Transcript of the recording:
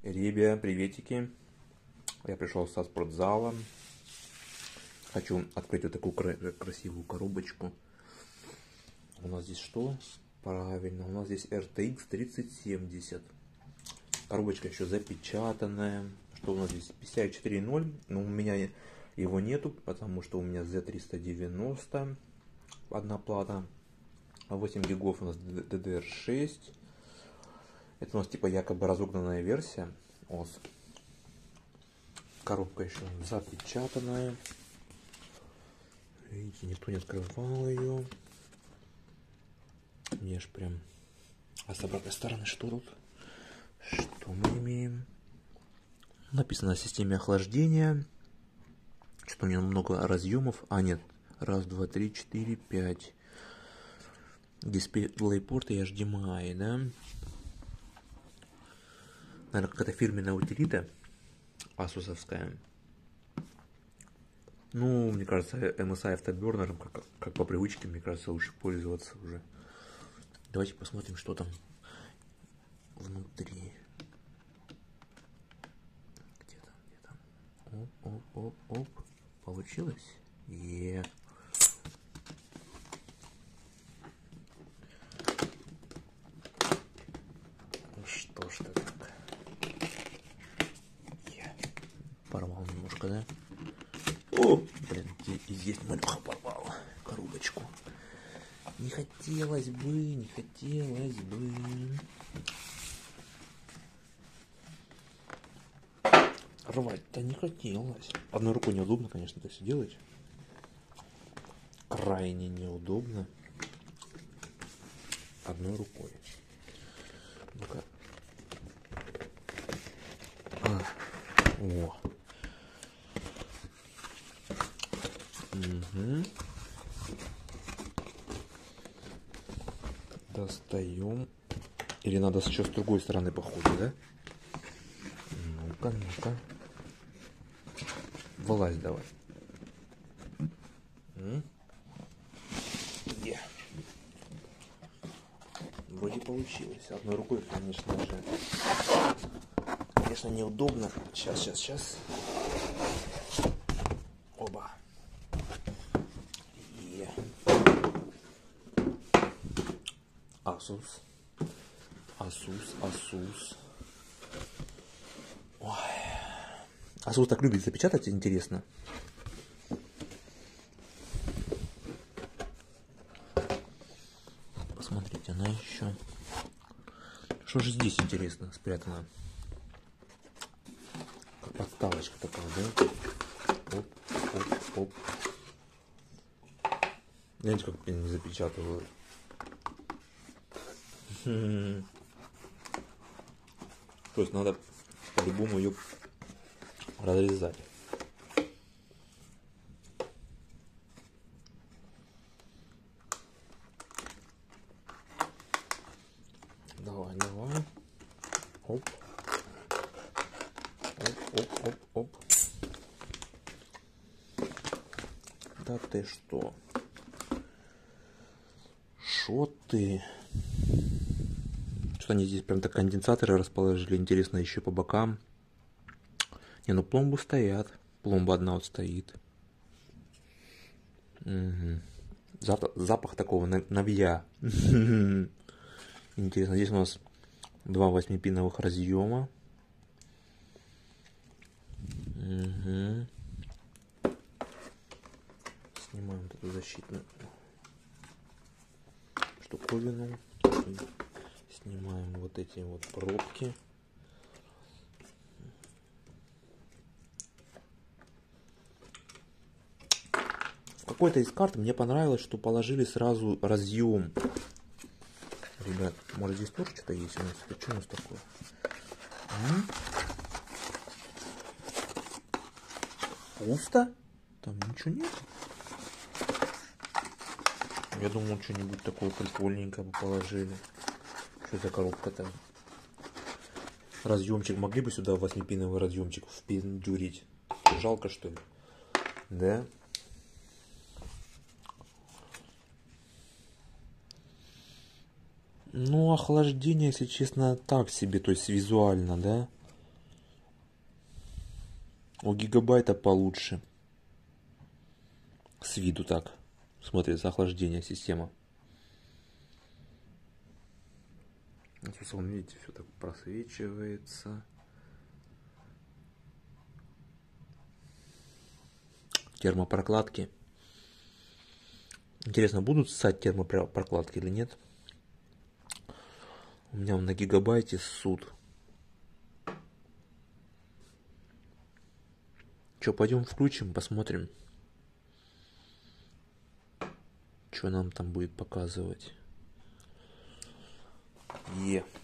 Ребя, приветики. Я пришел со спортзала. Хочу открыть вот такую красивую коробочку. У нас здесь что? Правильно, у нас здесь RTX 3070. Коробочка еще запечатанная. Что у нас здесь? PCI 4.0. Но у меня его нету, потому что у меня Z390 одна плата. 8 гигов у нас DDR6. Это у нас типа якобы разогнанная версия ОС. Коробка еще запечатанная. Видите, никто не открывал ее. Мне ж прям... А с обратной стороны что тут? Что мы имеем? Написано о системе охлаждения. Что у нее много разъемов. А, нет. Раз, два, три, четыре, пять. DisplayPort и HDMI, да? Наверное, какая-то фирменная утилита. Асусовская. Ну, мне кажется, MSI Afterburner, как по привычке, мне кажется, лучше пользоваться уже. Давайте посмотрим, что там внутри. Где там? Оп. Получилось? Ну что ж это так? Порвал немножко, да? О, блин, и здесь малюха порвала коробочку. Не хотелось бы. Рвать-то не хотелось. Одной рукой неудобно, конечно, это все делать. Крайне неудобно. Одной рукой. Ну-ка. О. Угу. Достаем. Или надо еще с другой стороны, походу, да? Ну-ка. Вылазь давай. Вроде получилось. Одной рукой, конечно неудобно. Сейчас. Оба. Asus. Ой. Asus так любит запечатать, интересно. Посмотрите, она еще... Что же здесь, интересно, спрятано? Как подставочка такая, да? Оп. Знаете, как не запечатывают? То есть надо по-любому ее разрезать. Давай. Оп. Да ты что? Шо ты? Что они здесь прям так конденсаторы расположили. Интересно, еще по бокам. Не, ну пломбы стоят. Пломба одна вот стоит. Угу. Запах такого навья. Интересно, здесь у нас 2 8-пиновых разъема. Угу. Снимаем эту защитную штуковину. Снимаем вот эти вот пробки. В какой-то из карт мне понравилось, что положили сразу разъем. Ребят, может здесь тоже что-то есть у нас? Это что у нас такое? Пусто? Там ничего нет? Я думал, что-нибудь такое прикольненькое бы положили. Что за коробка-то? Разъемчик. Могли бы сюда 8-пиновый разъемчик впендюрить? Жалко, что ли? Да? Ну, охлаждение, если честно, так себе, то есть визуально, да? У гигабайта получше. С виду так. Смотрится охлаждение система. Вон, видите, все так просвечивается. Термопрокладки. Интересно, будут ссать термопрокладки или нет? У меня на гигабайте ссут. Че, пойдем включим, посмотрим, что нам там будет показывать.